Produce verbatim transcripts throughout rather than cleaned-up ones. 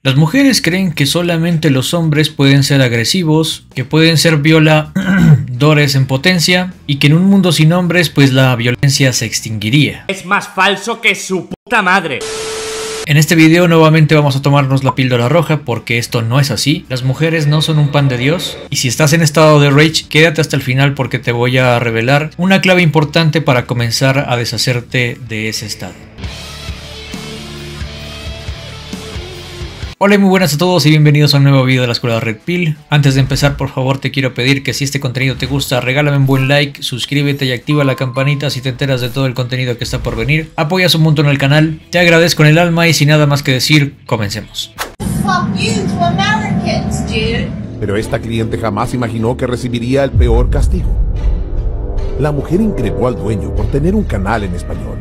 Las mujeres creen que solamente los hombres pueden ser agresivos, que pueden ser violadores en potencia y que en un mundo sin hombres pues la violencia se extinguiría. Es más falso que su puta madre. En este video nuevamente vamos a tomarnos la píldora roja porque esto no es así. Las mujeres no son un pan de Dios y si estás en estado de rage quédate hasta el final porque te voy a revelar una clave importante para comenzar a deshacerte de ese estado. Hola y muy buenas a todos y bienvenidos a un nuevo video de la Escuela Red Pill. Antes de empezar, por favor te quiero pedir que si este contenido te gusta, regálame un buen like, suscríbete y activa la campanita si te enteras de todo el contenido que está por venir. Apoyas un montón el canal, te agradezco en el alma y sin nada más que decir, comencemos. Pero esta cliente jamás imaginó que recibiría el peor castigo. La mujer increpó al dueño por tener un canal en español.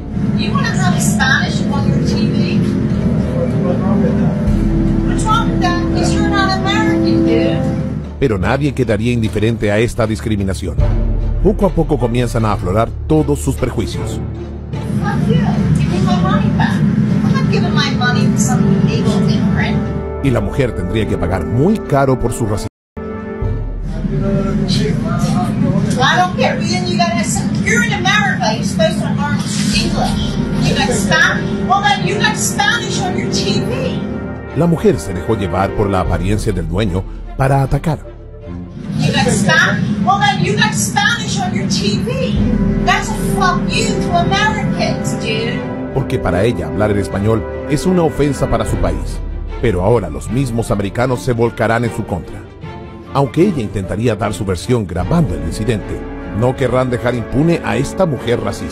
Pero nadie quedaría indiferente a esta discriminación. Poco a poco comienzan a aflorar todos sus prejuicios. Y la mujer tendría que pagar muy caro por su racismo. La mujer se dejó llevar por la apariencia del dueño para atacar. Porque para ella hablar en español es una ofensa para su país. Pero ahora los mismos americanos se volcarán en su contra. Aunque ella intentaría dar su versión grabando el incidente, no querrán dejar impune a esta mujer racista.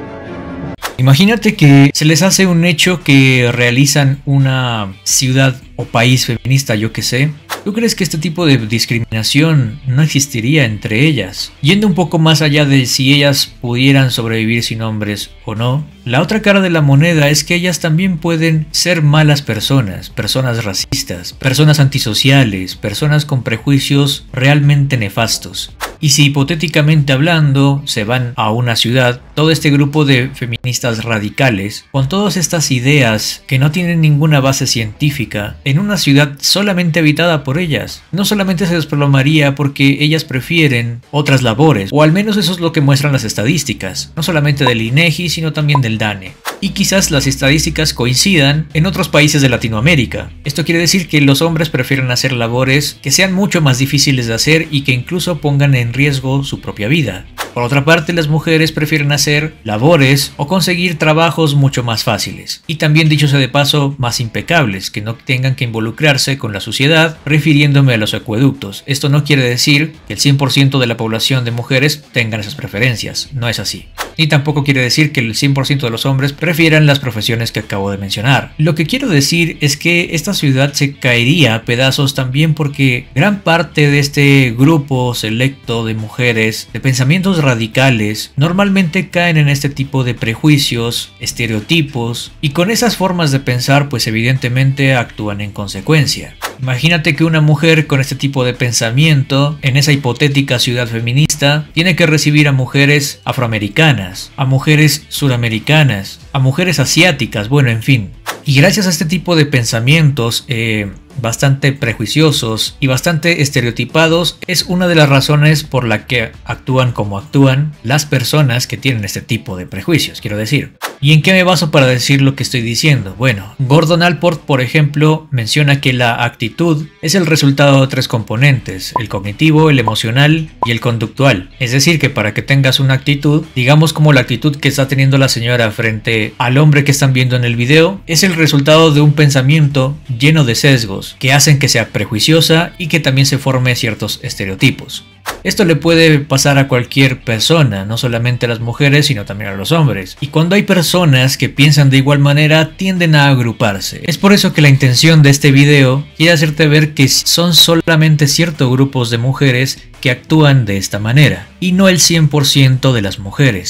Imagínate que se les hace un hecho que realizan una ciudad o país feminista, yo que sé. ¿Tú crees que este tipo de discriminación no existiría entre ellas? Yendo un poco más allá de si ellas pudieran sobrevivir sin hombres o no, la otra cara de la moneda es que ellas también pueden ser malas personas, personas racistas, personas antisociales, personas con prejuicios realmente nefastos. Y si hipotéticamente hablando se van a una ciudad, todo este grupo de feministas radicales, con todas estas ideas que no tienen ninguna base científica, en una ciudad solamente habitada por ellas, no solamente se desplomaría porque ellas prefieren otras labores, o al menos eso es lo que muestran las estadísticas, no solamente del INEGI, sino también del DANE. Y quizás las estadísticas coincidan en otros países de Latinoamérica. Esto quiere decir que los hombres prefieren hacer labores que sean mucho más difíciles de hacer y que incluso pongan en riesgo su propia vida. Por otra parte, las mujeres prefieren hacer labores o conseguir trabajos mucho más fáciles. Y también, dicho sea de paso, más impecables, que no tengan que involucrarse con la suciedad, refiriéndome a los acueductos. Esto no quiere decir que el cien por ciento de la población de mujeres tengan esas preferencias, no es así. Ni tampoco quiere decir que el cien por ciento de los hombres prefieran las profesiones que acabo de mencionar. Lo que quiero decir es que esta ciudad se caería a pedazos también porque gran parte de este grupo selecto de mujeres de pensamientos radicales normalmente caen en este tipo de prejuicios, estereotipos y con esas formas de pensar pues evidentemente actúan en consecuencia. Imagínate que una mujer con este tipo de pensamiento en esa hipotética ciudad feminista tiene que recibir a mujeres afroamericanas, a mujeres suramericanas, a mujeres asiáticas, bueno, en fin. Y gracias a este tipo de pensamientos eh, bastante prejuiciosos y bastante estereotipados es una de las razones por la que actúan como actúan las personas que tienen este tipo de prejuicios, quiero decir. ¿Y en qué me baso para decir lo que estoy diciendo? Bueno, Gordon Allport, por ejemplo, menciona que la actitud es el resultado de tres componentes, el cognitivo, el emocional y el conductual. Es decir, que para que tengas una actitud, digamos como la actitud que está teniendo la señora frente al hombre que están viendo en el video, es el resultado de un pensamiento lleno de sesgos que hacen que sea prejuiciosa y que también se forme ciertos estereotipos. Esto le puede pasar a cualquier persona, no solamente a las mujeres, sino también a los hombres. Y cuando hay personas que piensan de igual manera, tienden a agruparse. Es por eso que la intención de este video quiere hacerte ver que son solamente ciertos grupos de mujeres que actúan de esta manera, y no el cien por ciento de las mujeres.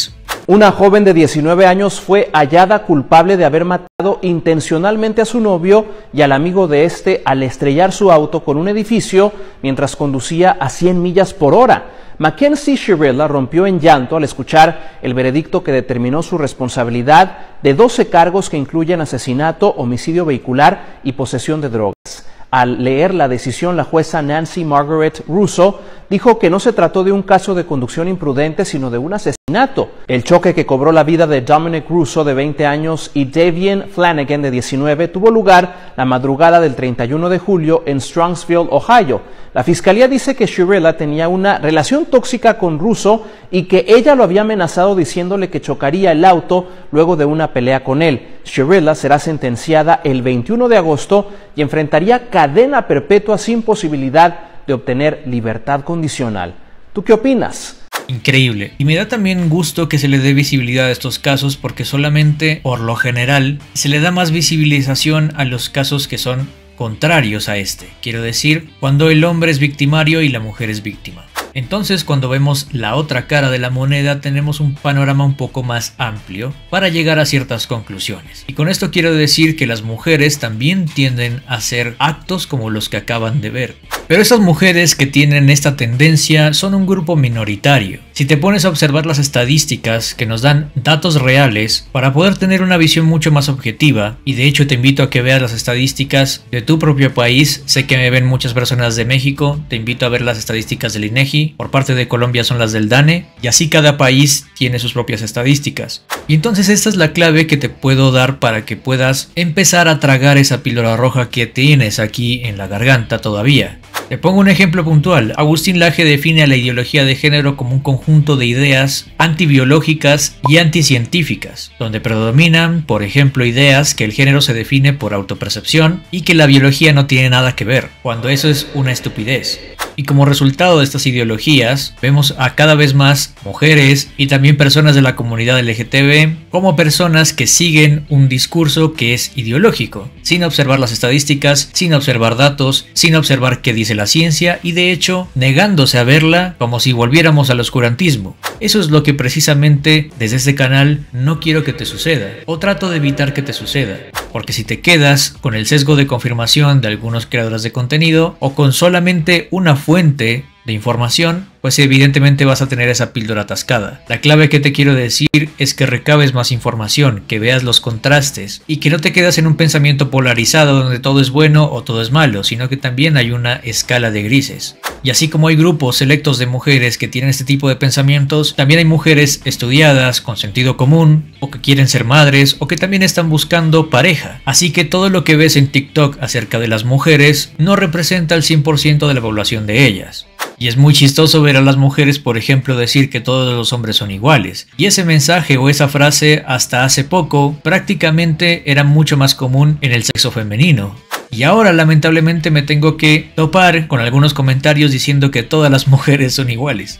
Una joven de diecinueve años fue hallada culpable de haber matado intencionalmente a su novio y al amigo de este al estrellar su auto con un edificio mientras conducía a cien millas por hora. Mackenzie Shirella rompió en llanto al escuchar el veredicto que determinó su responsabilidad de doce cargos que incluyen asesinato, homicidio vehicular y posesión de drogas. Al leer la decisión, la jueza Nancy Margaret Russo dijo que no se trató de un caso de conducción imprudente, sino de un asesinato. El choque que cobró la vida de Dominic Russo, de veinte años, y Davian Flanagan, de diecinueve, tuvo lugar la madrugada del treinta y uno de julio en Strongsville, Ohio. La fiscalía dice que Shirella tenía una relación tóxica con Russo y que ella lo había amenazado diciéndole que chocaría el auto luego de una pelea con él. Shirella será sentenciada el veintiuno de agosto y enfrentaría cadena perpetua sin posibilidad de obtener libertad condicional. ¿Tú qué opinas? Increíble. Y me da también gusto que se le dé visibilidad a estos casos, porque solamente, por lo general, se le da más visibilización a los casos que son contrarios a este. Quiero decir, cuando el hombre es victimario y la mujer es víctima. Entonces, cuando vemos la otra cara de la moneda, tenemos un panorama un poco más amplio para llegar a ciertas conclusiones. Y con esto quiero decir que las mujeres también tienden a hacer actos como los que acaban de ver. Pero estas mujeres que tienen esta tendencia son un grupo minoritario. Si te pones a observar las estadísticas que nos dan datos reales para poder tener una visión mucho más objetiva, y de hecho te invito a que veas las estadísticas de tu propio país, sé que me ven muchas personas de México, te invito a ver las estadísticas del INEGI, por parte de Colombia son las del DANE, y así cada país tiene sus propias estadísticas. Y entonces esta es la clave que te puedo dar para que puedas empezar a tragar esa píldora roja que tienes aquí en la garganta todavía. Te pongo un ejemplo puntual. Agustín Laje define a la ideología de género como un conjunto de ideas antibiológicas y anticientíficas, donde predominan, por ejemplo, ideas que el género se define por autopercepción y que la biología no tiene nada que ver, cuando eso es una estupidez. Y como resultado de estas ideologías, vemos a cada vez más mujeres y también personas de la comunidad L G T B como personas que siguen un discurso que es ideológico, sin observar las estadísticas, sin observar datos, sin observar qué dice la ciencia y de hecho negándose a verla como si volviéramos al oscurantismo. Eso es lo que precisamente desde este canal no quiero que te suceda, o trato de evitar que te suceda. Porque si te quedas con el sesgo de confirmación de algunos creadores de contenido o con solamente una fuente de información, pues evidentemente vas a tener esa píldora atascada. La clave que te quiero decir es que recabes más información, que veas los contrastes y que no te quedas en un pensamiento polarizado donde todo es bueno o todo es malo, sino que también hay una escala de grises. Y así como hay grupos selectos de mujeres que tienen este tipo de pensamientos, también hay mujeres estudiadas, con sentido común, o que quieren ser madres, o que también están buscando pareja. Así que todo lo que ves en TikTok acerca de las mujeres no representa el cien por ciento de la población de ellas. Y es muy chistoso ver a las mujeres, por ejemplo, decir que todos los hombres son iguales. Y ese mensaje o esa frase hasta hace poco prácticamente era mucho más común en el sexo femenino. Y ahora lamentablemente me tengo que topar con algunos comentarios diciendo que todas las mujeres son iguales.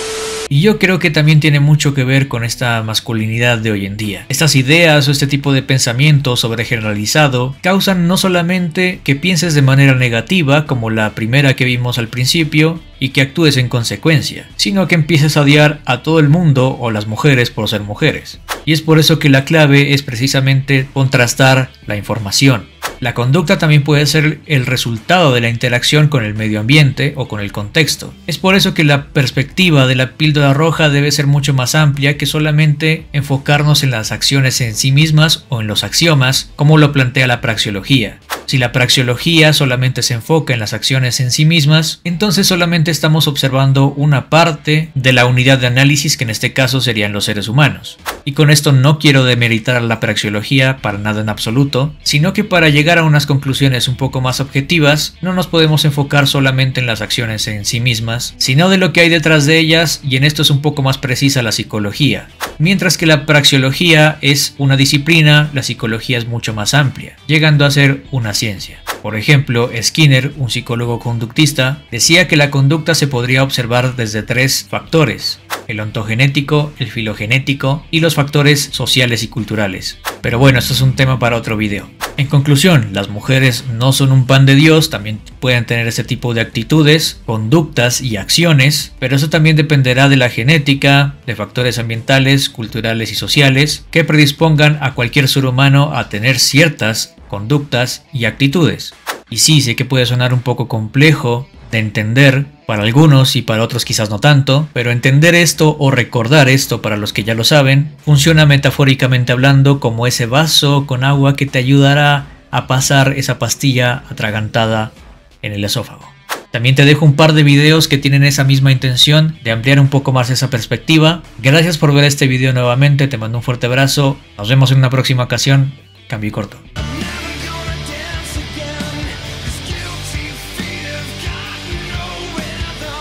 Y yo creo que también tiene mucho que ver con esta masculinidad de hoy en día. Estas ideas o este tipo de pensamiento sobregeneralizado causan no solamente que pienses de manera negativa, como la primera que vimos al principio, y que actúes en consecuencia, sino que empieces a odiar a todo el mundo o las mujeres por ser mujeres. Y es por eso que la clave es precisamente contrastar la información. La conducta también puede ser el resultado de la interacción con el medio ambiente o con el contexto. Es por eso que la perspectiva de la píldora roja debe ser mucho más amplia que solamente enfocarnos en las acciones en sí mismas o en los axiomas, como lo plantea la praxeología. Si la praxeología solamente se enfoca en las acciones en sí mismas, entonces solamente estamos observando una parte de la unidad de análisis, que en este caso serían los seres humanos. Y con esto no quiero demeritar a la praxeología para nada en absoluto, sino que para llegar a unas conclusiones un poco más objetivas, no nos podemos enfocar solamente en las acciones en sí mismas, sino de lo que hay detrás de ellas, y en esto es un poco más precisa la psicología. Mientras que la praxeología es una disciplina, la psicología es mucho más amplia, llegando a ser una ciencia. Por ejemplo, Skinner, un psicólogo conductista, decía que la conducta se podría observar desde tres factores: el ontogenético, el filogenético y los factores sociales y culturales. Pero bueno, esto es un tema para otro video. En conclusión, las mujeres no son un pan de Dios, también pueden tener ese tipo de actitudes, conductas y acciones, pero eso también dependerá de la genética, de factores ambientales, culturales y sociales que predispongan a cualquier ser humano a tener ciertas conductas y actitudes. Y sí, sé que puede sonar un poco complejo de entender para algunos y para otros quizás no tanto, pero entender esto o recordar esto para los que ya lo saben, funciona metafóricamente hablando como ese vaso con agua que te ayudará a pasar esa pastilla atragantada en el esófago. También te dejo un par de videos que tienen esa misma intención de ampliar un poco más esa perspectiva. Gracias por ver este video nuevamente, te mando un fuerte abrazo, nos vemos en una próxima ocasión, cambio y corto.